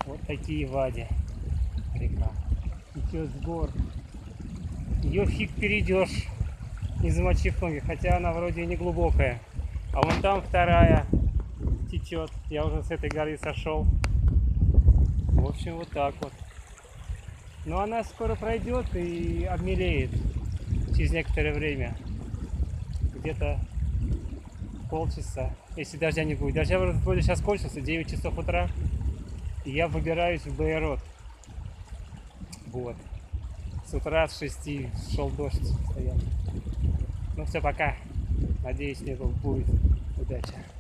Вот такие вади. Река. Идет с гор. Ее фиг перейдешь, не замочив ноги, хотя она вроде и не глубокая. А вон там вторая течет. Я уже с этой горы сошел. В общем, вот так вот. Но она скоро пройдет и обмелеет через некоторое время. Где-то полчаса, если дождя не будет. Дождя вроде сейчас кончился, 9 часов утра. И я выбираюсь в Байрот. Вот. С утра с 6 шел дождь постоянно. Ну все, пока. Надеюсь, мне будет удача.